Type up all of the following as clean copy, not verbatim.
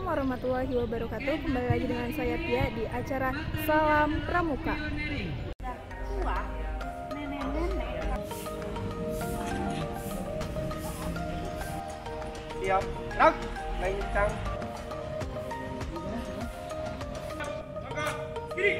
warahmatullahi wabarakatuh. Kembali lagi dengan saya Tia di acara Salam Pramuka. Siap, gerak, kencang. Langkah kiri.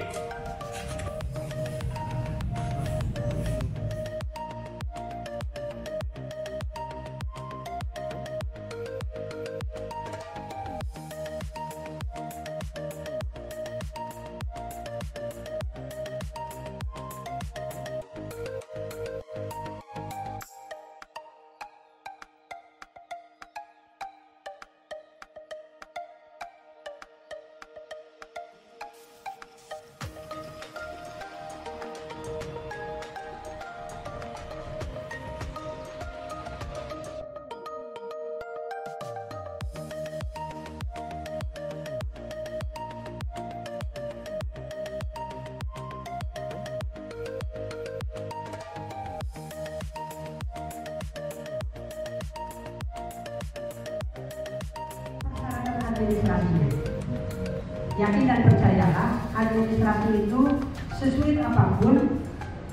Administrasi. Yakin dan percayalah administrasi itu sesulit apapun.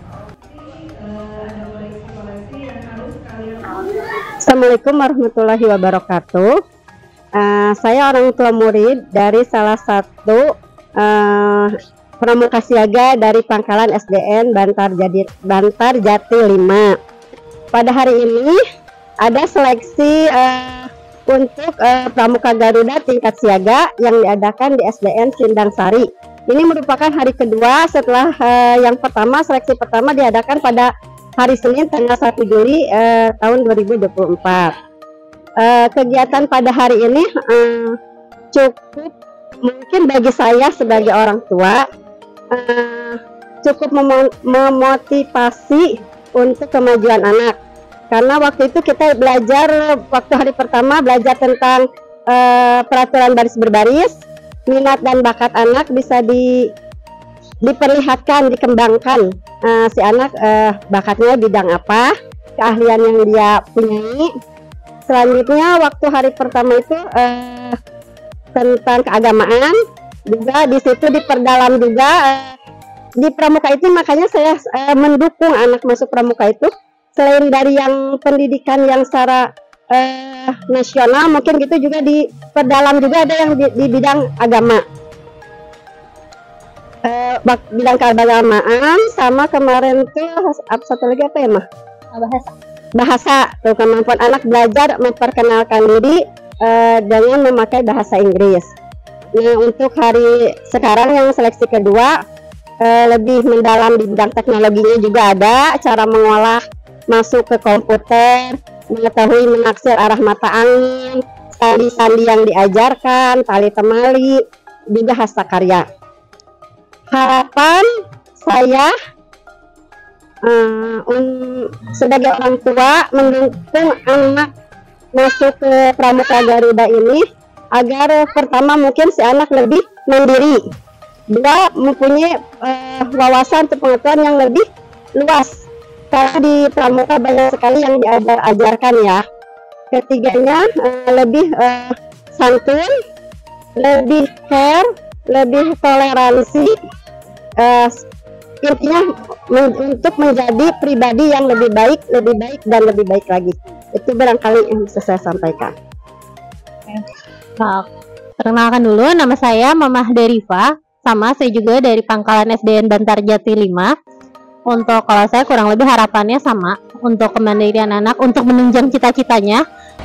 Assalamualaikum warahmatullahi wabarakatuh. Saya orang tua murid dari salah satu pramuka siaga dari Pangkalan SDN Bantar Jati 5. Pada hari ini ada seleksi untuk pramuka Garuda tingkat siaga yang diadakan di SDN Sindang Sari. Ini merupakan hari kedua setelah yang pertama, seleksi pertama diadakan pada hari Senin tanggal 1 Juli tahun 2024. Kegiatan pada hari ini cukup mungkin bagi saya sebagai orang tua cukup memotivasi untuk kemajuan anak. Karena waktu itu kita belajar, waktu hari pertama belajar tentang peraturan baris berbaris, minat dan bakat anak bisa diperlihatkan, dikembangkan. Si anak bakatnya bidang apa, keahlian yang dia punyai. Selanjutnya waktu hari pertama itu tentang keagamaan, juga di situ diperdalam juga di pramuka itu. Makanya saya mendukung anak masuk pramuka itu. Selain dari yang pendidikan yang secara nasional, mungkin gitu juga di perdalam juga ada yang di bidang agama, bidang keagamaan. Sama kemarin tuh satu lagi apa ya mah, bahasa tuh, kemampuan anak belajar memperkenalkan diri dengan memakai bahasa Inggris. Nah, untuk hari sekarang yang seleksi kedua lebih mendalam di bidang teknologinya juga ada, cara mengolah masuk ke komputer, mengetahui menaksir arah mata angin, sandi-sandi yang diajarkan, tali temali, juga hastakarya. Harapan saya sebagai orang tua mendukung anak masuk ke pramuka Garuda ini agar pertama mungkin si anak lebih mandiri, dua mempunyai wawasan atau pengetahuan yang lebih luas. Karena di pramuka banyak sekali yang diajarkan ya. Ketiganya lebih santun, lebih care, lebih toleransi. Intinya untuk menjadi pribadi yang lebih baik dan lebih baik lagi. Itu barangkali yang bisa saya sampaikan. Nah, perkenalkan dulu, nama saya Mamah Deriva. Sama saya juga dari Pangkalan SDN Bantar Jati 5. Untuk kalau saya kurang lebih harapannya sama untuk kemandirian anak, untuk menunjang cita-citanya.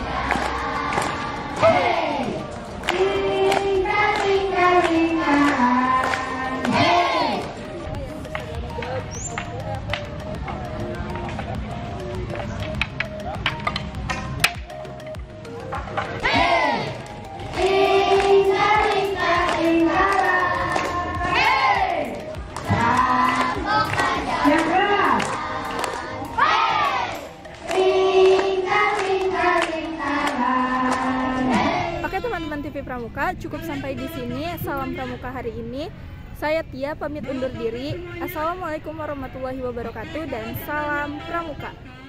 Teman-teman TV Pramuka, cukup sampai di sini Salam Pramuka hari ini. Saya Tia pamit undur diri. Assalamualaikum warahmatullahi wabarakatuh dan salam Pramuka.